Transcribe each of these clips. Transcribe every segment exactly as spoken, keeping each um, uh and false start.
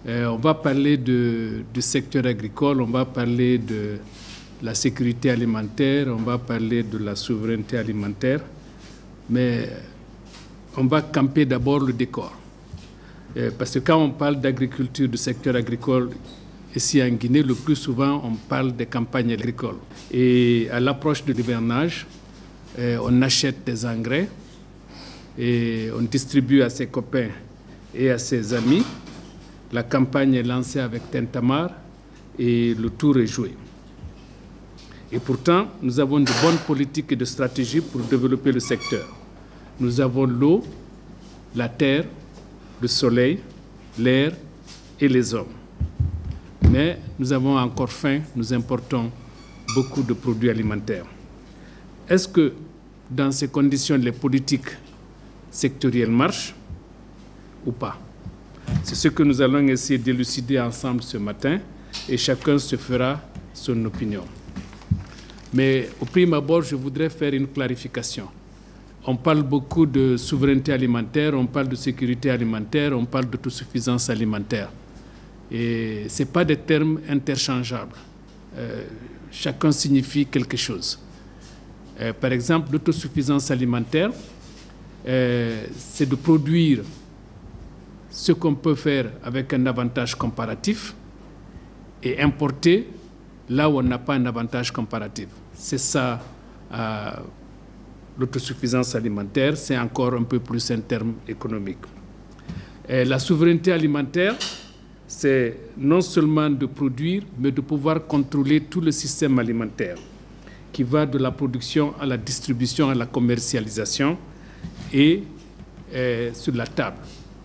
Euh, on va parler de, du secteur agricole, on va parler de la sécurité alimentaire, on va parler de la souveraineté alimentaire, mais on va camper d'abord le décor. Euh, parce que quand on parle d'agriculture, du secteur agricole, ici en Guinée, le plus souvent, on parle des campagnes agricoles. Et à l'approche de l'hivernage, euh, on achète des engrais et on distribue à ses copains et à ses amis. La campagne est lancée avec tintamarre et le tour est joué. Et pourtant, nous avons de bonnes politiques et de stratégies pour développer le secteur. Nous avons l'eau, la terre, le soleil, l'air et les hommes. Mais nous avons encore faim, nous importons beaucoup de produits alimentaires. Est-ce que, dans ces conditions, les politiques sectorielles marchent ou pas? C'est ce que nous allons essayer d'élucider ensemble ce matin et chacun se fera son opinion. Mais au prime abord, je voudrais faire une clarification. On parle beaucoup de souveraineté alimentaire, on parle de sécurité alimentaire, on parle d'autosuffisance alimentaire. Et ce n'est pas des termes interchangeables. Euh, chacun signifie quelque chose. Euh, par exemple, l'autosuffisance alimentaire, euh, c'est de produire ce qu'on peut faire avec un avantage comparatif et importer là où on n'a pas un avantage comparatif. C'est ça, euh, l'autosuffisance alimentaire, c'est encore un peu plus un terme économique. Et la souveraineté alimentaire, c'est non seulement de produire, mais de pouvoir contrôler tout le système alimentaire qui va de la production à la distribution, à la commercialisation et euh, sur la table.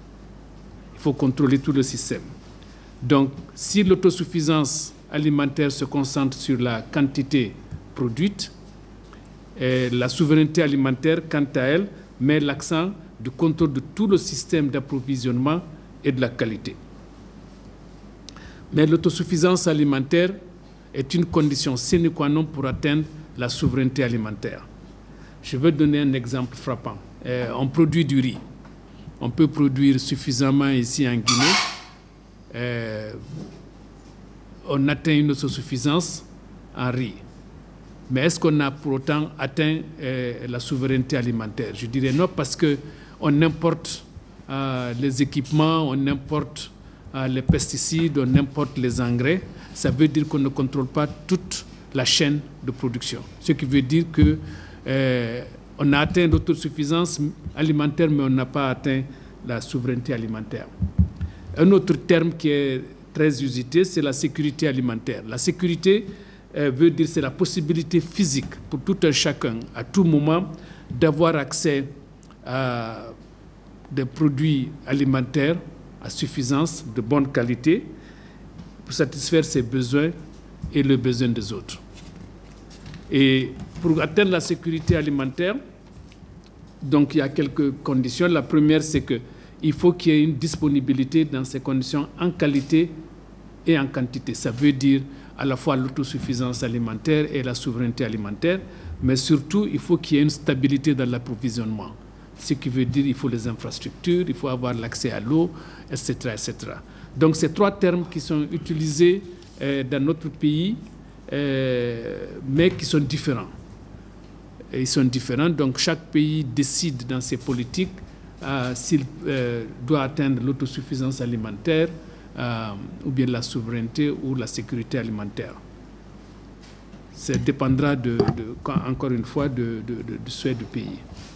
Il faut contrôler tout le système. Donc, si l'autosuffisance alimentaire se concentre sur la quantité produite, et la souveraineté alimentaire, quant à elle, met l'accent du contrôle de tout le système d'approvisionnement et de la qualité. Mais l'autosuffisance alimentaire est une condition sine qua non pour atteindre la souveraineté alimentaire. Je vais donner un exemple frappant. Euh, on produit du riz. On peut produire suffisamment ici en Guinée. Euh, on atteint une autosuffisance en riz. Mais est-ce qu'on a pour autant atteint euh, la souveraineté alimentaire? Je dirais non, parce qu'on importe euh, les équipements, on importe euh, les pesticides, on importe les engrais. Ça veut dire qu'on ne contrôle pas toute la chaîne de production. Ce qui veut dire que euh, on a atteint l'autosuffisance alimentaire, mais on n'a pas atteint la souveraineté alimentaire. Un autre terme qui est très usité, c'est la sécurité alimentaire. La sécurité euh, veut dire c'est la possibilité physique pour tout un chacun, à tout moment, d'avoir accès à des produits alimentaires à suffisance, de bonne qualité, pour satisfaire ses besoins et les besoins des autres. Et pour atteindre la sécurité alimentaire, donc il y a quelques conditions. La première, c'est qu'il faut qu'il y ait une disponibilité dans ces conditions en qualité et en quantité. Ça veut dire à la fois l'autosuffisance alimentaire et la souveraineté alimentaire, mais surtout, il faut qu'il y ait une stabilité dans l'approvisionnement. Ce qui veut dire qu'il faut les infrastructures, il faut avoir l'accès à l'eau, et cetera, et cetera. Donc, ces trois termes qui sont utilisés euh, dans notre pays, euh, mais qui sont différents. Et ils sont différents, donc chaque pays décide dans ses politiques euh, s'il euh, doit atteindre l'autosuffisance alimentaire euh, ou bien la souveraineté ou la sécurité alimentaire. Ça dépendra, de, de, encore une fois, de, de, de, du souhait du pays.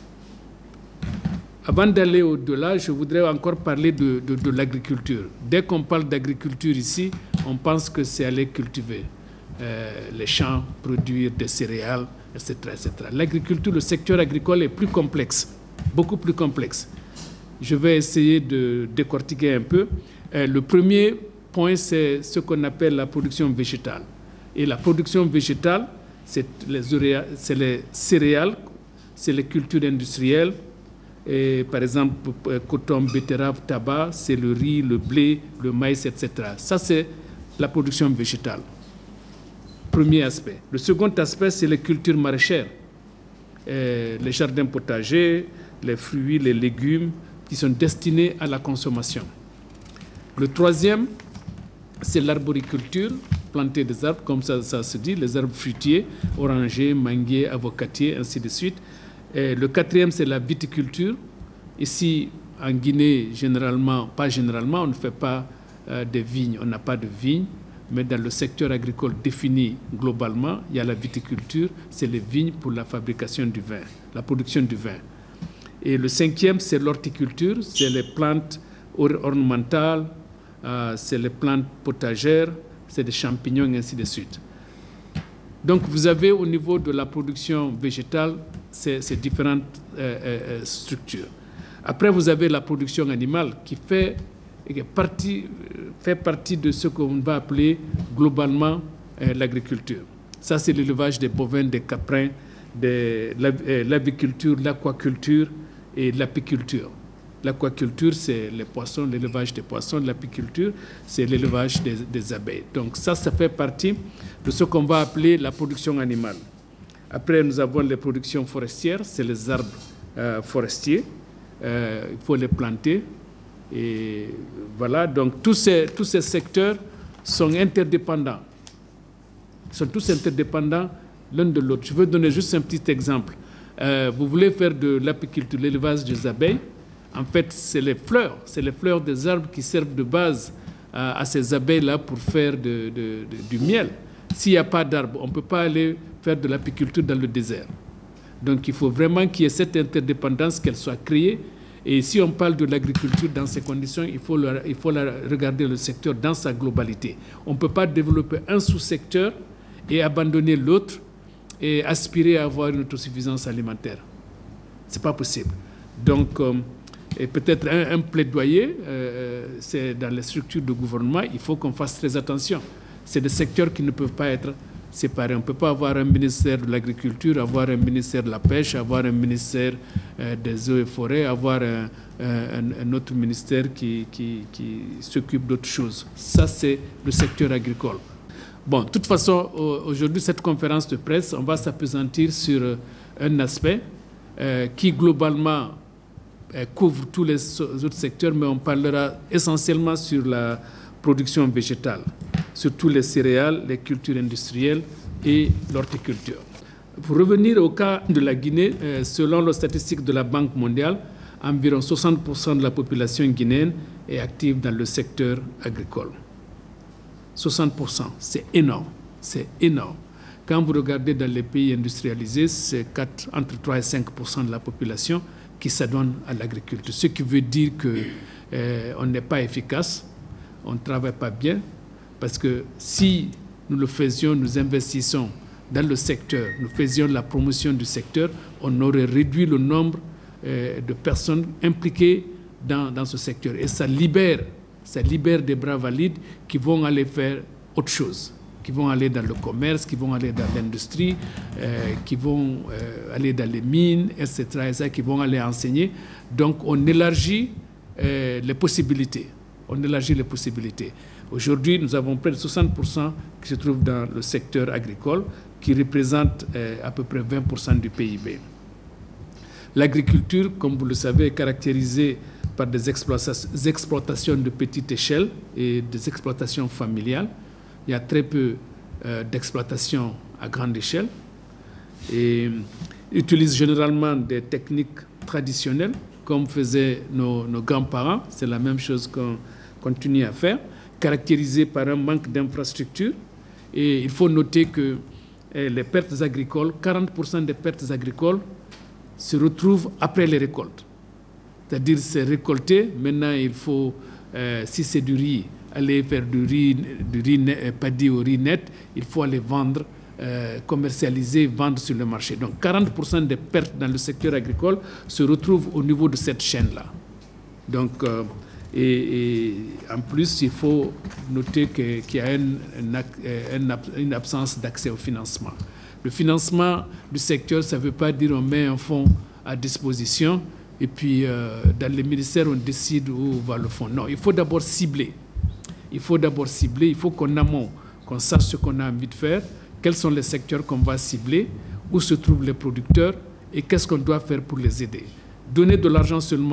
Avant d'aller au-delà, je voudrais encore parler de, de, de l'agriculture. Dès qu'on parle d'agriculture ici, on pense que c'est aller cultiver euh, les champs, produire des céréales, et cetera, et cetera. L'agriculture, le secteur agricole est plus complexe, beaucoup plus complexe. Je vais essayer de décortiquer un peu. Euh, le premier point, c'est ce qu'on appelle la production végétale. Et la production végétale, c'est les, c'est les céréales, c'est les cultures industrielles. Et par exemple, coton, betterave, tabac, c'est le riz, le blé, le maïs, et cetera. Ça, c'est la production végétale. Premier aspect. Le second aspect, c'est les cultures maraîchères. Et les jardins potagers, les fruits, les légumes qui sont destinés à la consommation. Le troisième, c'est l'arboriculture, planter des arbres, comme ça, ça se dit, les arbres fruitiers, orangers, manguiers, avocatiers, ainsi de suite. Et le quatrième, c'est la viticulture. Ici, en Guinée, généralement, pas généralement, on ne fait pas euh, de vignes, on n'a pas de vignes, mais dans le secteur agricole défini globalement, il y a la viticulture, c'est les vignes pour la fabrication du vin, la production du vin. Et le cinquième, c'est l'horticulture, c'est les plantes ornementales, euh, c'est les plantes potagères, c'est des champignons, et ainsi de suite. Donc, vous avez au niveau de la production végétale ces, ces différentes euh, euh, structures. Après, vous avez la production animale qui fait, qui partie, fait partie de ce qu'on va appeler globalement euh, l'agriculture. Ça, c'est l'élevage des bovins, des caprins, de l'aviculture, l'aquaculture et l'apiculture. L'aquaculture, c'est les poissons, l'élevage des poissons. L'apiculture, c'est l'élevage des, des abeilles. Donc ça, ça fait partie de ce qu'on va appeler la production animale. Après, nous avons les productions forestières, c'est les arbres euh, forestiers. Euh, il faut les planter. Et voilà, donc tous ces, tous ces secteurs sont interdépendants. Ils sont tous interdépendants l'un de l'autre. Je veux donner juste un petit exemple. Euh, vous voulez faire de l'apiculture, l'élevage des abeilles. En fait, c'est les fleurs, c'est les fleurs des arbres qui servent de base à, à ces abeilles-là pour faire de, de, de, du miel. S'il n'y a pas d'arbres, on ne peut pas aller faire de l'apiculture dans le désert. Donc, il faut vraiment qu'il y ait cette interdépendance, qu'elle soit créée. Et si on parle de l'agriculture dans ces conditions, il faut, le, il faut la, regarder le secteur dans sa globalité. On ne peut pas développer un sous-secteur et abandonner l'autre et aspirer à avoir une autosuffisance alimentaire. Ce n'est pas possible. Donc, euh, et peut-être un, un plaidoyer, euh, c'est dans les structures de gouvernement, il faut qu'on fasse très attention. C'est des secteurs qui ne peuvent pas être séparés. On ne peut pas avoir un ministère de l'agriculture, avoir un ministère de la pêche, avoir un ministère euh, des eaux et forêts, avoir un, un, un autre ministère qui, qui, qui s'occupe d'autres choses. Ça, c'est le secteur agricole. Bon, de toute façon, aujourd'hui, cette conférence de presse, on va s'appesantir sur un aspect euh, qui, globalement, euh, couvre tous les autres secteurs, mais on parlera essentiellement sur la production végétale, surtout les céréales, les cultures industrielles et l'horticulture. Pour revenir au cas de la Guinée, euh, selon les statistiques de la Banque mondiale, environ soixante pour cent de la population guinéenne est active dans le secteur agricole. soixante pour cent, c'est énorme, c'est énorme. Quand vous regardez dans les pays industrialisés, c'est entre trois et cinq pour cent de la population qui s'adonne à l'agriculture. Ce qui veut dire qu'on euh, n'est pas efficace, on ne travaille pas bien, parce que si nous le faisions, nous investissons dans le secteur, nous faisions la promotion du secteur, on aurait réduit le nombre euh, de personnes impliquées dans, dans ce secteur. Et ça libère Ça libère des bras valides qui vont aller faire autre chose, qui vont aller dans le commerce, qui vont aller dans l'industrie, euh, qui vont euh, aller dans les mines, et cetera, et cetera, qui vont aller enseigner. Donc, on élargit euh, les possibilités. On élargit les possibilités. Aujourd'hui, nous avons près de soixante pour cent qui se trouvent dans le secteur agricole, qui représente euh, à peu près vingt pour cent du P I B. L'agriculture, comme vous le savez, est caractérisée par des exploitations de petite échelle et des exploitations familiales. Il y a très peu euh, d'exploitations à grande échelle et utilisent généralement des techniques traditionnelles comme faisaient nos, nos grands-parents. C'est la même chose qu'on continue à faire, caractérisée par un manque d'infrastructures. Et il faut noter que eh, les pertes agricoles, quarante pour cent des pertes agricoles se retrouvent après les récoltes. C'est-à-dire c'est récolté, maintenant il faut, euh, si c'est du riz, aller faire du riz, du riz net, paddy au riz net, il faut aller vendre, euh, commercialiser, vendre sur le marché. Donc quarante pour cent des pertes dans le secteur agricole se retrouvent au niveau de cette chaîne-là. Donc, euh, et, et en plus, il faut noter que, qu'il y a une, une, une absence d'accès au financement. Le financement du secteur, ça ne veut pas dire on met un fonds à disposition, et puis, euh, dans les ministères, on décide où va le fonds. Non, il faut d'abord cibler. Il faut d'abord cibler. Il faut qu'en amont, qu'on sache ce qu'on a envie de faire, quels sont les secteurs qu'on va cibler, où se trouvent les producteurs et qu'est-ce qu'on doit faire pour les aider. Donner de l'argent seulement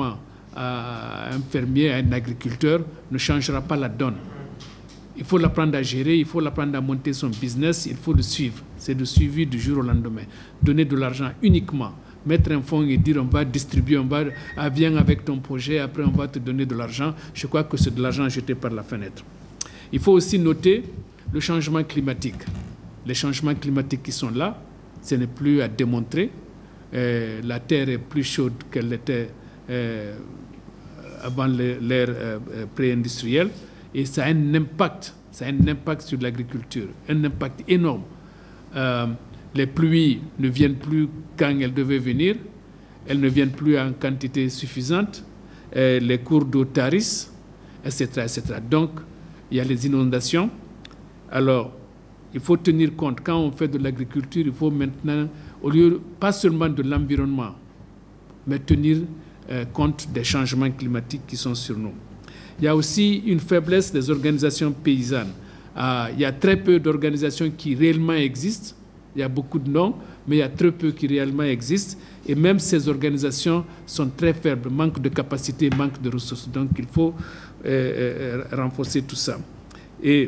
à un fermier, à un agriculteur, ne changera pas la donne. Il faut l'apprendre à gérer, il faut l'apprendre à monter son business, il faut le suivre. C'est le suivi du jour au lendemain. Donner de l'argent uniquement, mettre un fonds et dire on va distribuer, on va, ah, viens avec ton projet, après on va te donner de l'argent. Je crois que c'est de l'argent jeté par la fenêtre. Il faut aussi noter le changement climatique. Les changements climatiques qui sont là, ce n'est plus à démontrer. Euh, la Terre est plus chaude qu'elle l'était euh, avant l'ère euh, pré-industrielle. Et ça a un impact, ça a un impact sur l'agriculture, un impact énorme. Euh, les pluies ne viennent plus quand elles devaient venir, elles ne viennent plus en quantité suffisante, euh, les cours d'eau tarissent, et cetera, et cetera. Donc, il y a les inondations. Alors, il faut tenir compte, quand on fait de l'agriculture, il faut maintenant, au lieu, pas seulement de l'environnement, mais tenir euh, compte des changements climatiques qui sont sur nous. Il y a aussi une faiblesse des organisations paysannes. Euh, il y a très peu d'organisations qui réellement existent. Il y a beaucoup de noms, mais il y a très peu qui réellement existent. Et même ces organisations sont très faibles, manque de capacité, manque de ressources. Donc il faut euh, euh, renforcer tout ça. Et,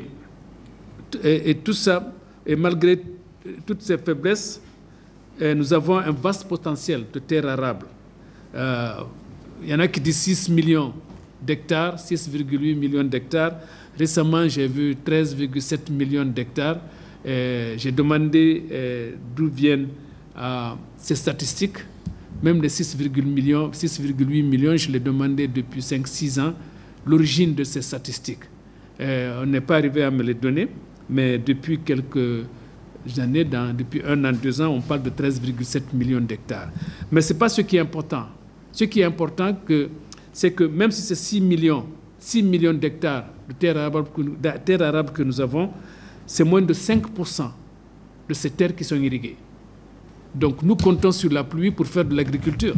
et, et tout ça, et malgré toutes ces faiblesses, euh, nous avons un vaste potentiel de terres arables. Euh, il y en a qui disent six millions d'hectares, six virgule huit millions d'hectares. Récemment, j'ai vu treize virgule sept millions d'hectares. Euh, j'ai demandé euh, d'où viennent euh, ces statistiques. Même les six virgule huit millions, je l'ai demandé depuis cinq six ans, l'origine de ces statistiques. Euh, on n'est pas arrivé à me les donner, mais depuis quelques années, dans, depuis un an, deux ans, on parle de treize virgule sept millions d'hectares. Mais ce n'est pas ce qui est important. Ce qui est important, que c'est que même si c'est six millions, six millions d'hectares de terres arables, de terres arables que nous avons, c'est moins de cinq pour cent de ces terres qui sont irriguées. Donc nous comptons sur la pluie pour faire de l'agriculture.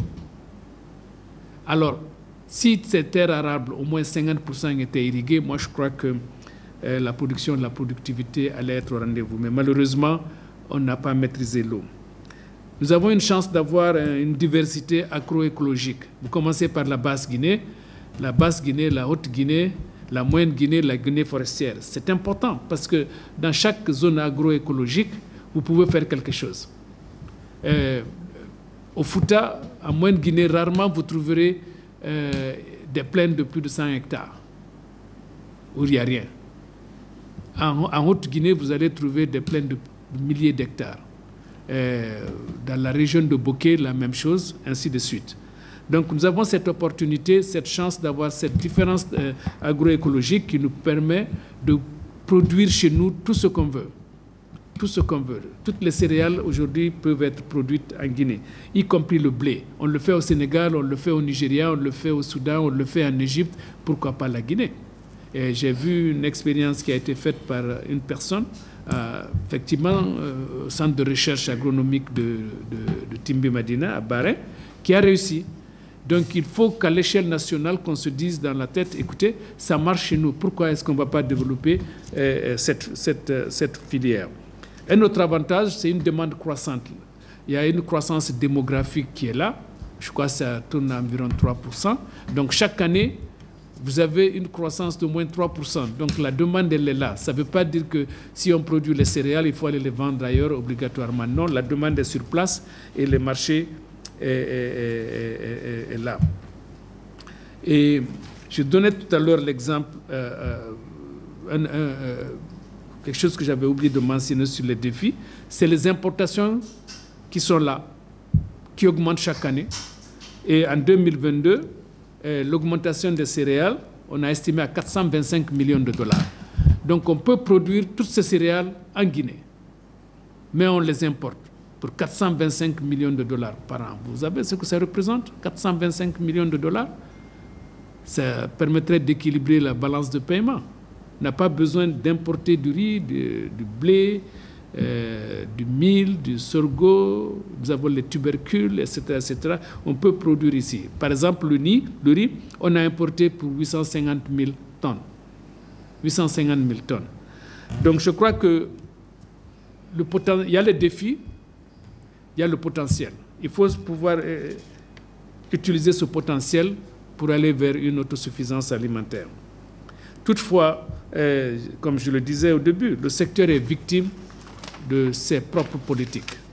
Alors, si ces terres arables, au moins cinquante pour cent étaient irriguées, moi je crois que euh, la production, la productivité allait être au rendez-vous. Mais malheureusement, on n'a pas maîtrisé l'eau. Nous avons une chance d'avoir une diversité agroécologique. Vous commencez par la Basse-Guinée, la Basse-Guinée, la Haute-Guinée, la Moyenne-Guinée, la Guinée forestière. C'est important parce que dans chaque zone agroécologique, vous pouvez faire quelque chose. Euh, au Fouta, en Moyenne-Guinée, rarement vous trouverez euh, des plaines de plus de cent hectares où il n'y a rien. En, en Haute-Guinée, vous allez trouver des plaines de milliers d'hectares. Euh, dans la région de Bokeh, la même chose, ainsi de suite. Donc nous avons cette opportunité, cette chance d'avoir cette différence euh, agroécologique qui nous permet de produire chez nous tout ce qu'on veut. Tout ce qu'on veut. Toutes les céréales aujourd'hui peuvent être produites en Guinée, y compris le blé. On le fait au Sénégal, on le fait au Nigeria, on le fait au Soudan, on le fait en Égypte. Pourquoi pas la Guinée? Et j'ai vu une expérience qui a été faite par une personne, euh, effectivement, euh, au centre de recherche agronomique de, de, de Timbi Madina, à Bahreïn, qui a réussi. Donc il faut qu'à l'échelle nationale, qu'on se dise dans la tête, écoutez, ça marche chez nous, pourquoi est-ce qu'on ne va pas développer euh, cette, cette, cette filière? Un autre avantage, c'est une demande croissante. Il y a une croissance démographique qui est là, je crois que ça tourne à environ trois pour cent. Donc chaque année, vous avez une croissance de moins trois pour cent. Donc la demande, elle est là. Ça ne veut pas dire que si on produit les céréales, il faut aller les vendre ailleurs obligatoirement. Non, la demande est sur place et le marché est, est, est, est, est là. Et je donnais tout à l'heure l'exemple, euh, un, un, euh, quelque chose que j'avais oublié de mentionner sur les défis, c'est les importations qui sont là, qui augmentent chaque année. Et en deux mille vingt-deux, l'augmentation des céréales, on a estimé à quatre cent vingt-cinq millions de dollars. Donc on peut produire toutes ces céréales en Guinée, mais on les importe pour quatre cent vingt-cinq millions de dollars par an. Vous savez ce que ça représente, quatre cent vingt-cinq millions de dollars? Ça permettrait d'équilibrer la balance de paiement. On n'a pas besoin d'importer du riz, du, du blé, Euh, du mil, du sorgho, nous avons les tubercules, et cetera, et cetera. On peut produire ici. Par exemple, le riz, le riz, on a importé pour huit cent cinquante mille tonnes. huit cent cinquante mille tonnes. Donc je crois que le poten... il y a les défis, il y a le potentiel. Il faut pouvoir euh, utiliser ce potentiel pour aller vers une autosuffisance alimentaire. Toutefois, euh, comme je le disais au début, le secteur est victime de ses propres politiques.